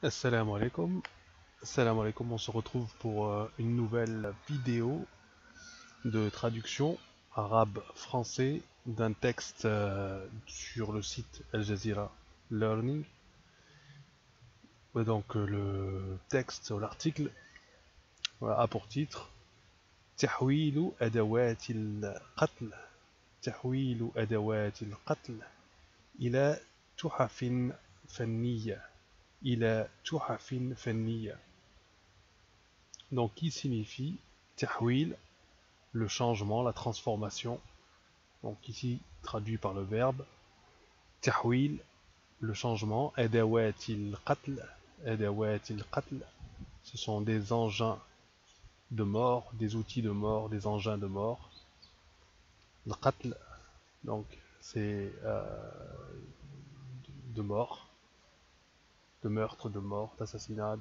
Assalamu alaikum. Assalamu alaikum, on se retrouve pour une nouvelle vidéo de traduction arabe-français d'un texte sur le site Al Jazeera Learning. Donc le texte ou l'article a pour titre تحويل أدوات القتل تحويل أدوات القتل إلى تحف فنية إلى تحف فنية. Donc qui signifie tahwil, le changement, la transformation. Donc ici traduit par le verbe tahwil, le changement. Adawatil qatl, adawatil qatl, ce sont des engins de mort, des outils de mort, des engins de mort. Le qatl, donc c'est de mort, de meurtre, de mort, d'assassinat.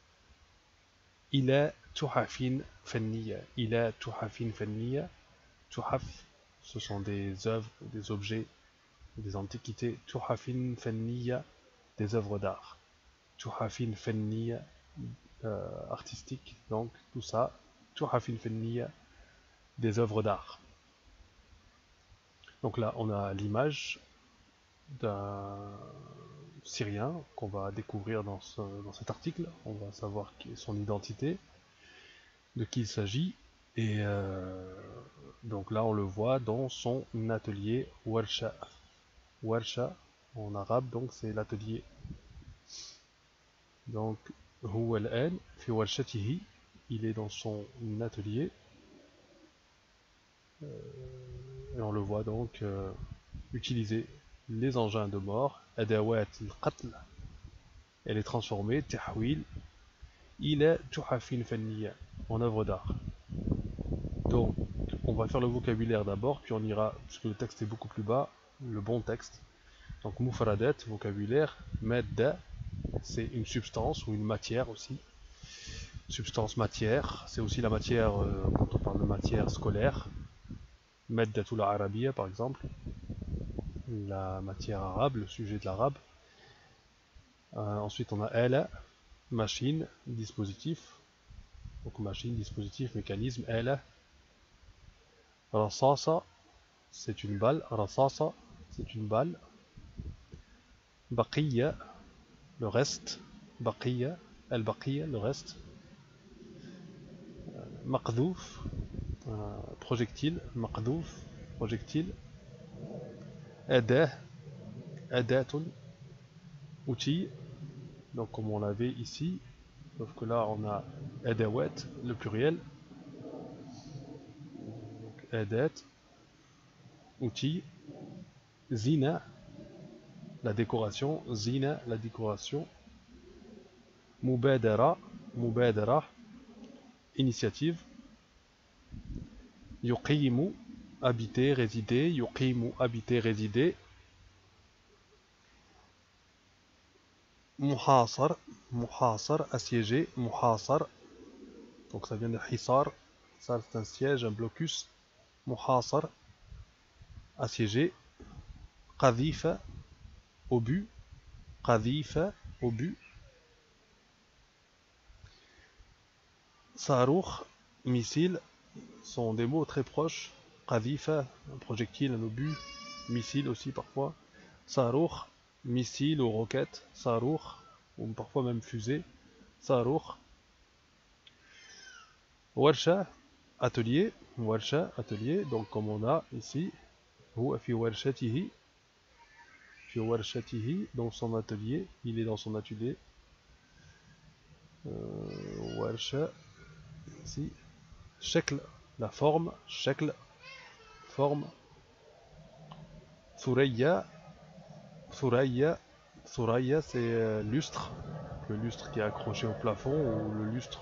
Ila tuhafin fanniya, ila tuhafin fanniya. Tuhaf, ce sont des œuvres, des objets, des antiquités. Tuhafin fanniya, des œuvres d'art. Tuhafin fanniya, artistique, donc tout ça. Tuhafin fanniya, des œuvres d'art. Donc là, on a l'image d'un Syrien qu'on va découvrir dans cet article. On va savoir son identité, de qui il s'agit. Et donc là, on le voit dans son atelier Warsha. Warsha en arabe, donc c'est l'atelier. Donc, هو الآن في ورشته, il est dans son atelier. Et on le voit donc utiliser les engins de mort, adawat al-qatl, elle est transformée, tahwil, ila tuhafin fanniya, en œuvre d'art. Donc, on va faire le vocabulaire d'abord, puis on ira, puisque le texte est beaucoup plus bas, le bon texte. Donc, mufradat, vocabulaire, madda, c'est une substance ou une matière aussi. Substance, matière, c'est aussi la matière, quand on parle de matière scolaire. Maddatul Arabiya par exemple, la matière arabe, le sujet de l'arabe. Ensuite on a ala, machine, dispositif. Donc machine, dispositif, mécanisme, ala. Rasasa, c'est une balle. Rasasa, c'est une balle. Baqiya, le reste. Baqiya, al-baqiya, le reste. Maqdouf, projectile. Maqdouf, projectile. Adah, adatun, outil. Donc comme on l'avait ici, sauf que là on a adawat, le pluriel. Donc adat, outil. Zina, la décoration. Zina, la décoration. Mubadara, mubadara, initiative. Yuqimu, habiter, résider. Yuqimu, habiter, résider. Muhasar, muhasar, assiégé. Muhasar, donc ça vient de hisar. Ça c'est un siège, un blocus. Muhasar, assiégé. Qadhifa, obus. Qadhifa, obus. Saroukh, missile, sont des mots très proches. Qadhifa, un projectile, un obus. Missile aussi parfois. Saroukh, missile ou roquette. Saroukh, ou parfois même fusée. Saroukh. Warsha, atelier. Warsha, atelier. Donc comme on a ici. Huwa fi warshatihi. Fi warshatihi, dans son atelier. Il est dans son atelier. Warsha. Ici. Shekl, la forme. Shekl, forme. Thuraya, Thuraya, Thuraya c'est lustre, le lustre qui est accroché au plafond ou le lustre.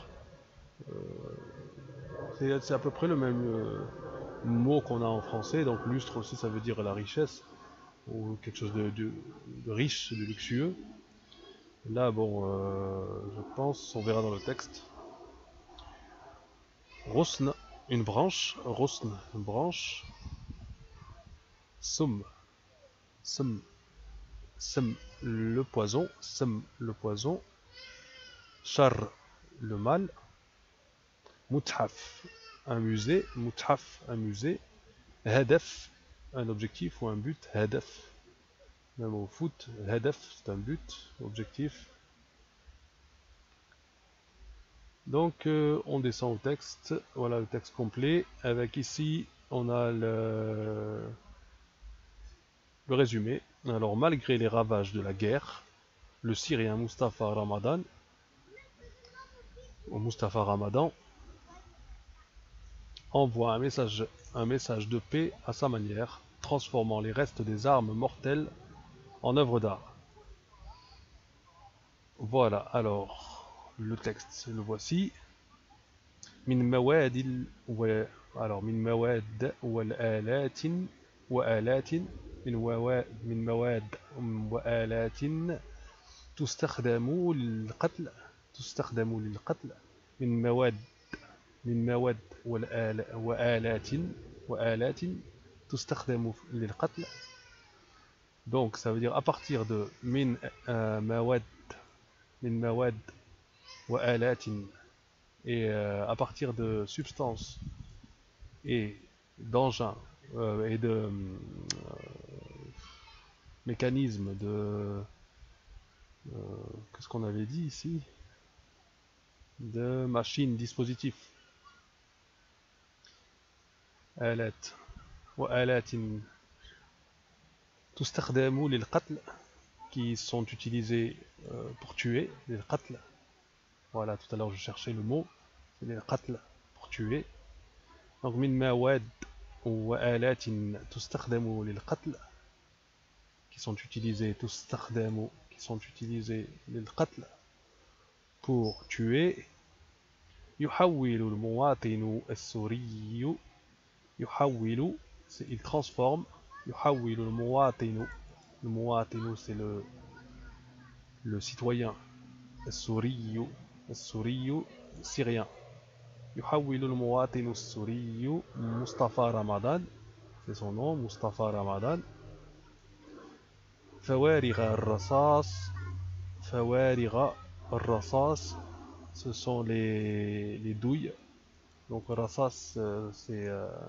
C'est à peu près le même mot qu'on a en français, donc lustre aussi ça veut dire la richesse ou quelque chose de riche, de luxueux. Là bon, je pense, on verra dans le texte. Rosn, une branche, Rosn, une branche. Sum, Sum, Sum, le poison, Sum, le poison. Shar, le mal. Muthaf, un musée. Muthaf, un musée. Hadaf, un objectif ou un but. Hadaf, même au foot. Hadaf, c'est un but, objectif. Donc on descend au texte. Voilà le texte complet. Avec ici, on a le résumé. Alors, malgré les ravages de la guerre, le Syrien Mustafa Ramadan, ou Mustafa Ramadan, envoie un message de paix à sa manière, transformant les restes des armes mortelles en œuvres d'art. Voilà, alors, le texte, le voici. من مواد alors من مواد والآلات وآلات من مواد وآلات تستخدم للقتل من مواد وآلات تستخدم للقتل. Donc ça veut dire à partir de min mawad wa alatin, et à partir de substances et d'engins et de mécanismes de qu'est-ce qu'on avait dit ici, de machines, dispositifs, alat wa alatin tustakhdamu lil qatl, qui sont utilisés pour tuer, les qatl. Voilà, tout à l'heure je cherchais le mot, c'est les qatl, pour tuer. Donc min mawad wa alatin tustakhdamu lil qatl, qui sont utilisés lil qatl, pour tuer. يحول المواطن السوري يحول, il transforme. يحول المواطن, le muwatinu c'est le citoyen. السوري syrien. يحول المواطن السوري مصطفى رمضان, c'est son nom, Mustafa Ramadan. فوارغ الرصاص, ce sont les douilles. Donc rasas, c'est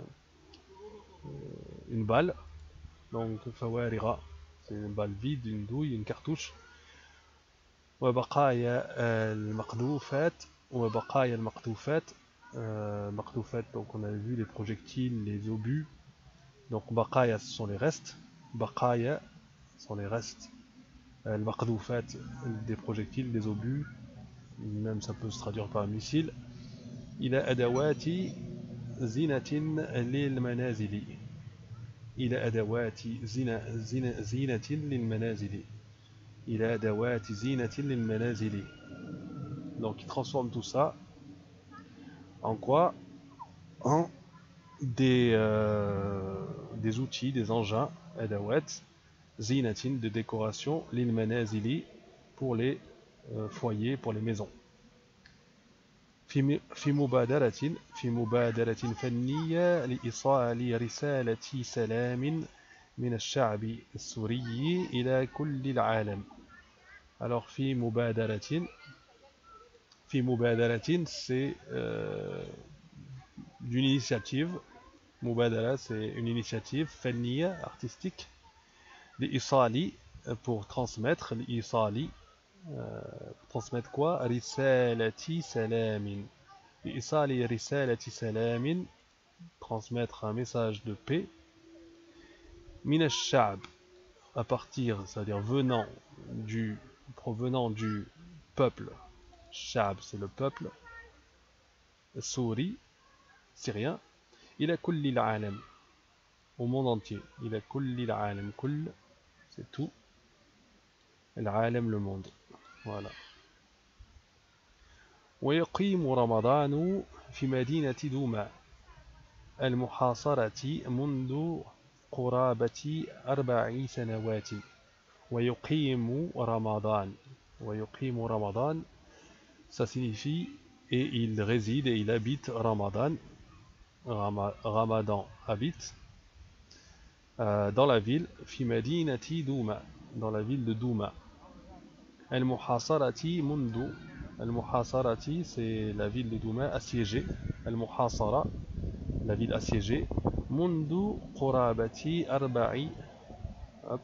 une balle. Donc fawariga, c'est une balle vide, une douille, une cartouche. وبقايا المقذوفات, donc on a vu les projectiles, les obus. Donc baqaya, ce sont les restes. Baqaya sont les restes. Al-maqdhoufat, des projectiles, des obus, même ça peut se traduire par un missile. إلى أدوات زينة للمنازل. إلى أدوات زينة للمنازل. إلى أدوات زينة للمنازل. Donc il transforme tout ça en quoi? En des outils, des engins, adawat, zinatin, de décoration, lil manazili, pour les foyers, pour les maisons. في مبادرة فنية لإيصال رسالة سلام من الشعب السوري إلى كل العالم. Alors في مبادرة, c'est d'une initiative. Mubadara, c'est une initiative fanniya, artistique. L'isali, pour transmettre. L'isali, transmettre quoi? Risalati salamin. L'isali risalati salamin, transmettre un message de paix. Min ash-sha'b, à partir, c'est-à-dire provenant du peuple. Sha'b, c'est le peuple. Souri, syrien. إلى كل العالم, au monde entier. إلى كل العالم, كل, c'est tout. العالم, le monde. Voilà. ويقيم رمضان في مدينة دوما المحاصرة منذ قرابة 4 سنوات. ويقيم رمضان, ça signifie et il réside et il habite Ramadan. Ramadan habite dans la ville, fi madinati Douma, dans la ville de Douma. Al-Muhasarati mundu, Al-Muhasarati, c'est la ville de Douma assiégée. Al-Muhasara, la ville assiégée. Mundu Qurabati Arba'i. Hop.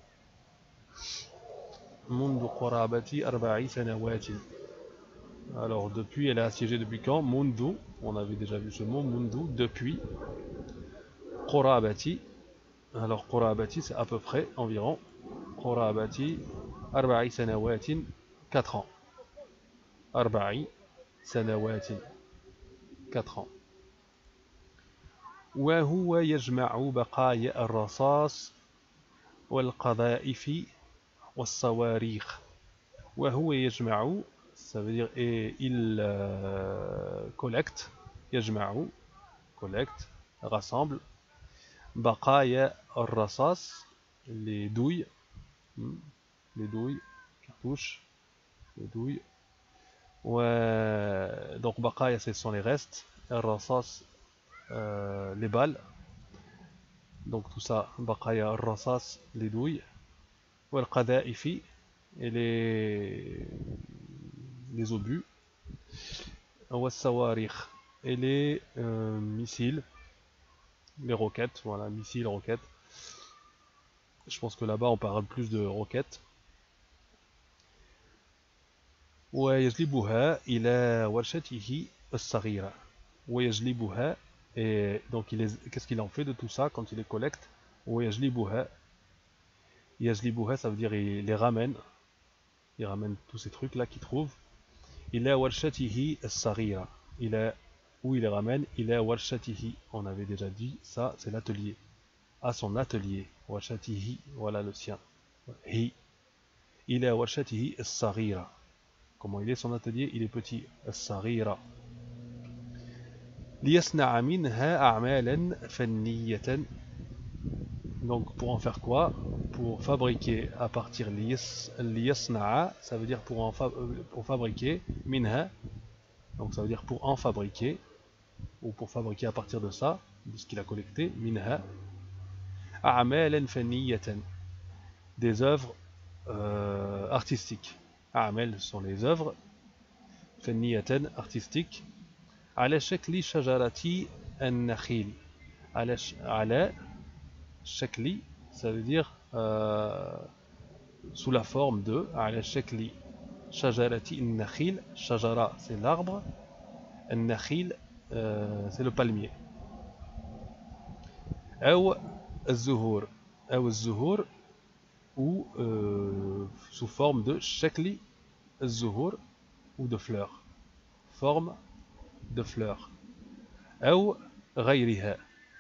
Mundu Qurabati Arba'i Sanawati. Alors, depuis, elle est assiégée depuis quand? Mundu, on avait déjà vu ce mot, Mundu, depuis. Qurabati. Alors, Qurabati, c'est à peu près, environ. Qurabati Arba'i Sanawatin, 4 ans. Arba'i Sanawatin, 4 ans. وهو يجمع بقايا الرصاص والقذائف والصواريخ. وهو يجمع, ça veut dire et il collecte, يجمع, collecte, rassemble, بقايا الرصاص, les douilles, cartouches, les douilles. Donc baqaya, ce sont les restes, الرصاص, les balles. Donc tout ça, baqaya الرصاص, les douilles. والقذائف, et les obus. والصواريخ, et les missiles, les roquettes, voilà, missiles, roquettes. Je pense que là-bas on parle plus de roquettes. ويجلبها إلى ورشته الصغيرة. ويجلبها, et donc qu'est-ce qu'il en fait de tout ça quand il les collecte? ويجلبها, يجلبها, ça veut dire il les ramène, il ramène tous ces trucs là qu'il trouve. إلى ورشته الصغيرة, où il les ramène? إلى ورشته, on avait déjà dit ça, c'est l'atelier, à son atelier. ورشته, voilà le sien. هي إلى ورشته الصغيرة. Comment il est son atelier? Il est petit. الصغيرة. ليصنع منها أعمالا فنية. Donc pour en faire quoi? Pour fabriquer à partir ليصنع, ça veut dire pour fabriquer. منها, donc ça veut dire pour en fabriquer, ou pour fabriquer à partir de ça, de ce qu'il a collecté. منها أعمالا فنية, des œuvres artistiques. أعمال sont les œuvres, فنية, artistiques. على شكل شجرة النخيل. على شكل, ça veut dire sous la forme de. على شكل شجرة النخيل. شجرة, c'est l'arbre. النخيل, c'est le palmier. أو الزهور. أو الزهور, ou sous forme de شكل الزهور, ou de fleurs. Forme de fleurs. أو غيرها,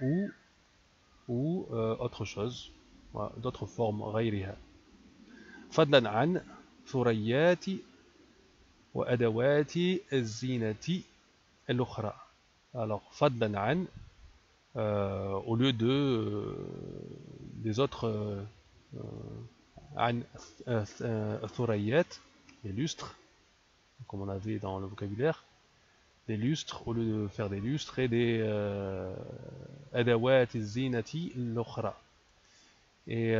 ou autre chose, voilà, d'autres formes. غيرها. فضلا عن ثريات وأدوات الزينة الأخرى. Alors فضلا عن, au lieu de des autres, عن ثريات, les lustres, comme on avait dans le vocabulaire, des lustres, au lieu de faire des lustres, et des adawat zinati l'ukhra, et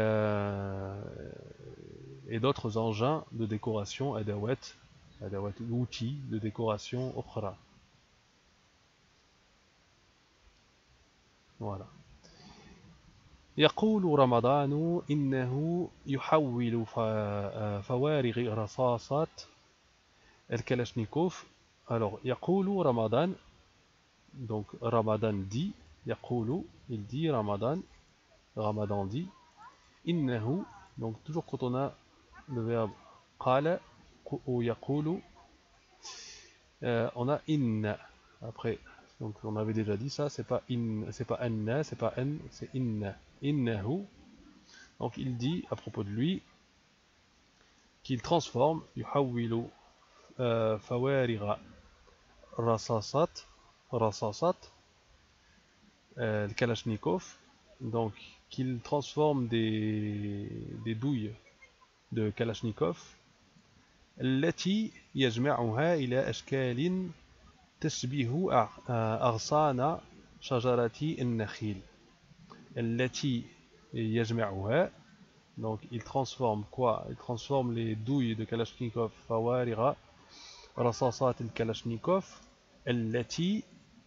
d'autres engins de décoration. Adawat, outils de décoration ukhra. Voilà. يقول رمضان إنه يحول فوارغ رصاصات الكلاشنيكوف. Alors, يقول Ramadan, donc Ramadan dit, يقول, il dit, Ramadan dit, إنه, donc toujours quand on a le verbe قال ou يقول, on a inna après. Donc on avait déjà dit ça, c'est pas anna, c'est pas an, c'est inna. Innahu, donc il dit à propos de lui qu'il transforme يحول فوارغ رصاصات le Kalachnikov, donc qu'il transforme des douilles de Kalachnikov, التي يجمعها إلى أشكال تشبه أغصان شجرة النخيل. التي يجمعها, donc il transforme quoi? Il transforme les douilles de Kalachnikov فوارغ, رصاصات الكلاشنيكوف التي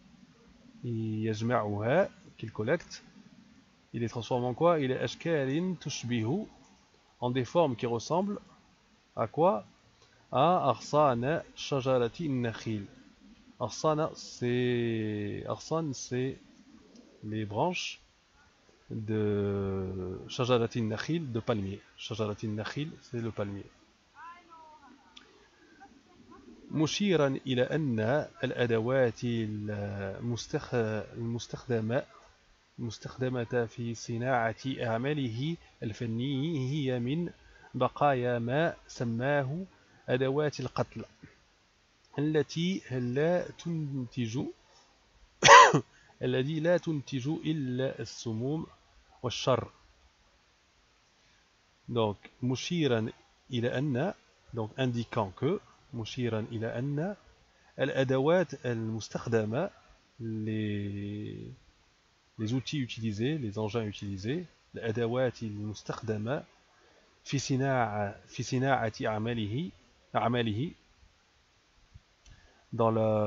يجمعها qu'il collecte. Il les transforme en quoi? Il est أشكال تشبه, en des formes qui ressemblent à quoi? À أغصان شجرة النخيل. أغصان c'est les branches de شجرة النخيل, de palmier. شجرة النخيل c'est le palmier. مشيرا إلى أن الأدوات المستخدمة في صناعة أعماله الفنية هي من بقايا ما سماه أدوات القتل التي لا تنتج إلا السموم والشر. Donc, مشيرا إلى أن, donc indiquant que, مشيرا إلى أن الأدوات المستخدمة, les outils utilisés, les engins utilisés, الأدوات المستخدمة في صناعة أعماله dans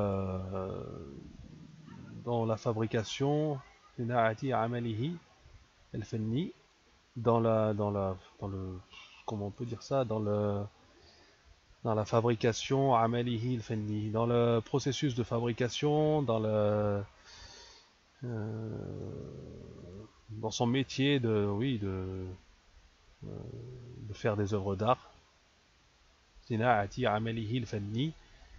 la fabrication, صناعة أعماله الفني, dans le, comment on peut dire ça, dans la fabrication عمله الفني, dans le processus de fabrication, dans son métier de faire des œuvres d'art. صناعة عمله الفني,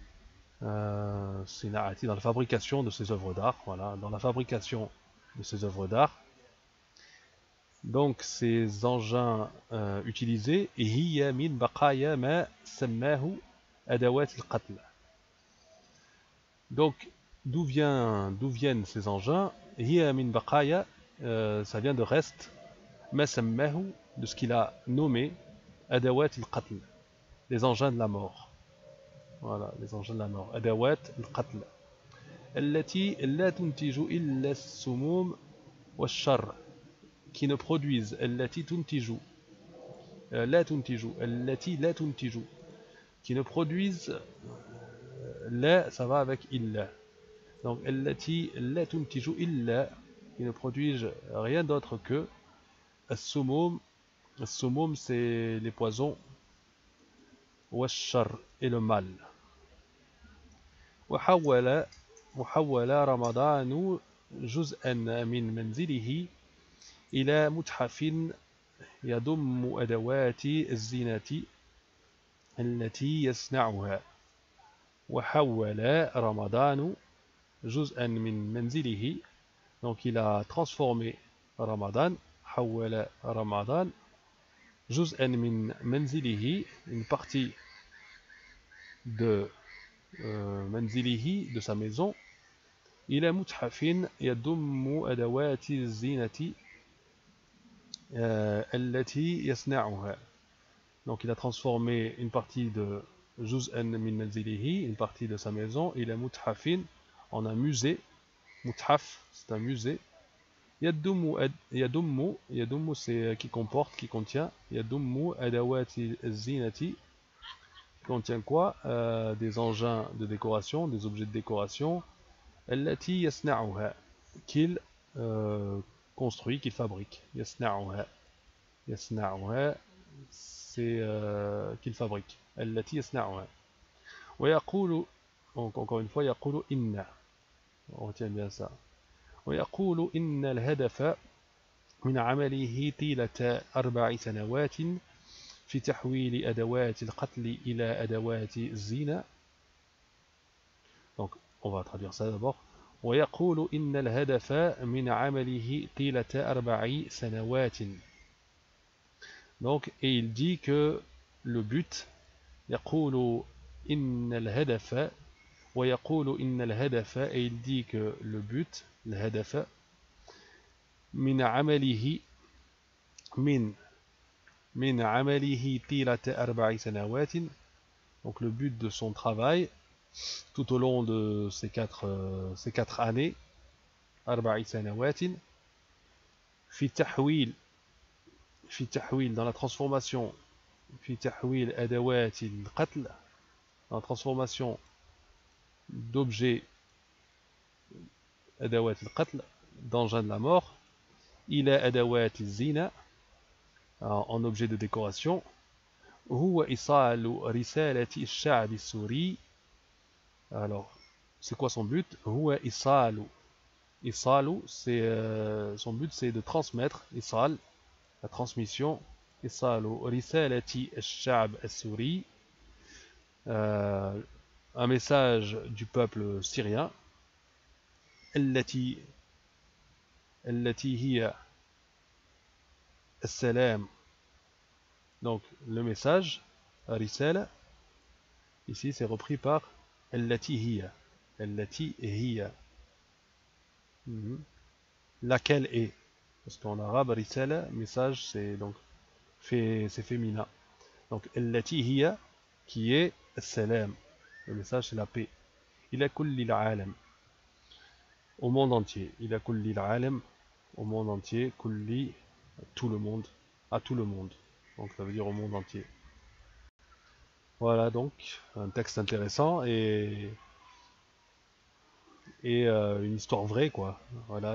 dans la fabrication de ses œuvres d'art, voilà, dans la fabrication de ses œuvres d'art. Donc ces engins utilisés, هي من بقايا ما سماه أدوات القتل. Donc d'où viennent ces engins? هي من بقايا, ça vient de reste, ما سماه, de ce qu'il a nommé أدوات القتل, les engins de la mort. Voilà, les engins de la mort. أدوات القتل التي لا تنتج إلا السموم والشر, qui ne produisent التي تنتج لا تنتج التي لا تنتج, qui ne produisent لا, ça va avec إلا. Donc التي لا تنتج إلا, qui ne produisent rien d'autre que السموم. السموم c'est les poisons, والشر et le mal. وحول رمضان جزءا من منزله إلى متحف يضم أدوات الزينة التي يصنعها. وحول رمضان جزءا من منزله, donc il a transformé Ramadan, حول رمضان جزءا من منزله, une partie de منزله, de sa maison, إلى متحف يضم أدوات الزينة التي يصنعها. Donc il a transformé une partie de جزءا من منزله, une partie de sa maison, إلى متحف, en un musée. متحف c'est un musée. يضم c'est qui comporte, qui contient. يضم أدوات الزينة, contient quoi? Des engins de décoration, des objets de décoration. التي يصنعها, qu'il construit, qu'il fabrique. يصنعها c'est qu'il fabrique. التي يصنعها. ويقول, donc encore une fois, يقول إن, on retient bien ça. ويقول إن الهدف من عمله طيلة 4 سنوات في تحويل أدوات القتل إلى أدوات الزينة. Donc on va traduire ça d'abord. ويقول إن الهدف من عمله طيلة 4 سنوات. Donc, et il dit que le but, يقول إن الهدف, ويقول إن الهدف, et il dit que le but, الهدف, من عمله, من عمله طيلة 4 سنوات, donc le but de son travail tout au long de ces quatre années, 4 سنوات, في تحويل dans la transformation, في تحويل أدوات القتل, la transformation d'objets adawat al-qatl, d'engins de la mort, ila adawat al-zina, en objet de décoration, هو إيصال رسالة الشعب السوري. Alors, c'est quoi son but? هو إيصال. إيصال, son but c'est de transmettre, إيصال, la transmission, إيصال رسالة الشعب السوري, un message du peuple syrien, التي هي السلام. Donc le message, risala, ici c'est repris par التي هي. التي هي. Laquelle est. Parce qu'en arabe, risala, message, c'est donc c'est féminin. Donc التي هي, qui est السلام. Le message c'est la paix. إلى كل العالم. Au monde entier. إلى كل العالم. Au monde entier. كل, tout le monde. À tout le monde. Donc ça veut dire au monde entier. Voilà donc un texte intéressant et une histoire vraie quoi. Voilà,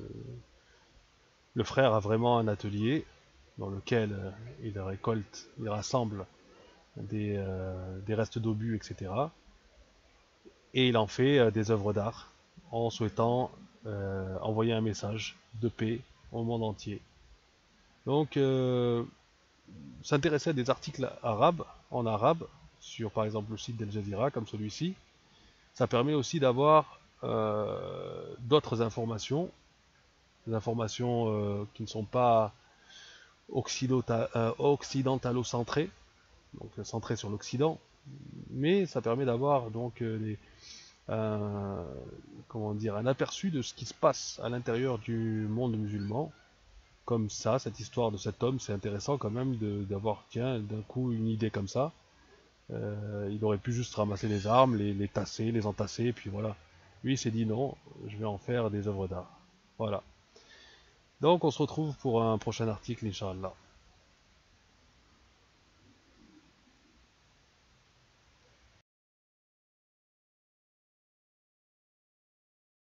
le frère a vraiment un atelier dans lequel il récolte, il rassemble des restes d'obus, etc. Et il en fait des œuvres d'art en souhaitant envoyer un message de paix au monde entier. Donc s'intéresser à des articles arabes, en arabe, sur par exemple le site d'Al Jazeera comme celui-ci, ça permet aussi d'avoir d'autres informations, des informations qui ne sont pas occidentalo-centrées, donc centrées sur l'Occident, mais ça permet d'avoir donc comment dire, un aperçu de ce qui se passe à l'intérieur du monde musulman. Comme ça, cette histoire de cet homme, c'est intéressant quand même d'avoir, tiens, d'un coup une idée comme ça. Il aurait pu juste ramasser les armes, les tasser, les entasser, et puis voilà. Lui, il s'est dit non, je vais en faire des œuvres d'art. Voilà. Donc, on se retrouve pour un prochain article, Inch'Allah.